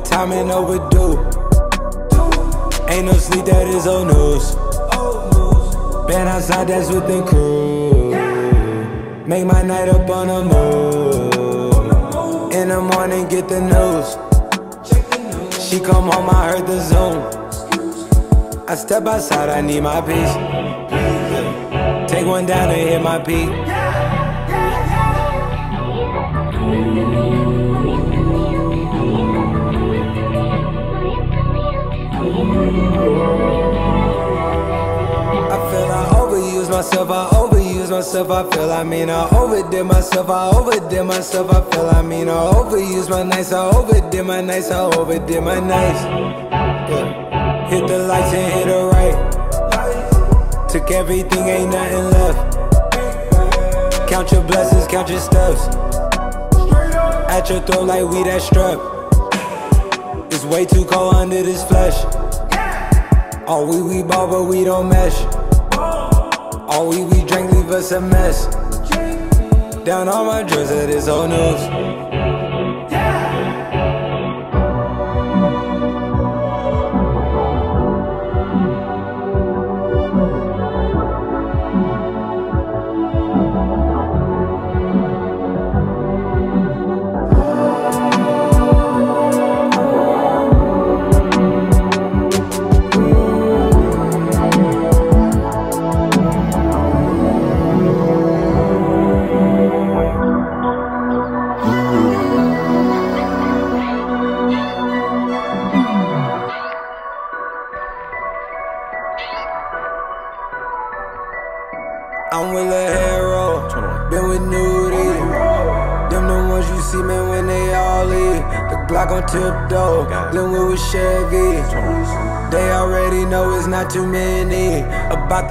overtime and overdue. Ain't no sleep, that is old news. Been outside, that's with the crew. Make my night up on the move. In the morning, get the news. She come home, I heard the Zoom. I step outside, I need my peace. Take one down and hit my peak. I feel I overuse myself, I overuse myself. I feel I overdid myself, I overdid myself. I feel I overuse my nights, I overdid my nights, I overdid my nights. Yeah. Hit the lights and hit the right. Took everything, ain't nothing left. Count your blessings, count your steps. At your throat like we that strap. It's way too cold under this flesh. All we ball but we don't mesh. All we drink leave us a mess. Down on my drugs of this old news. I'm with a hero, been with Nudie. Them the ones you see, man, when they all leave. The Glock on tiptoe, Glenwood with Chevy. They already know it's not too many. About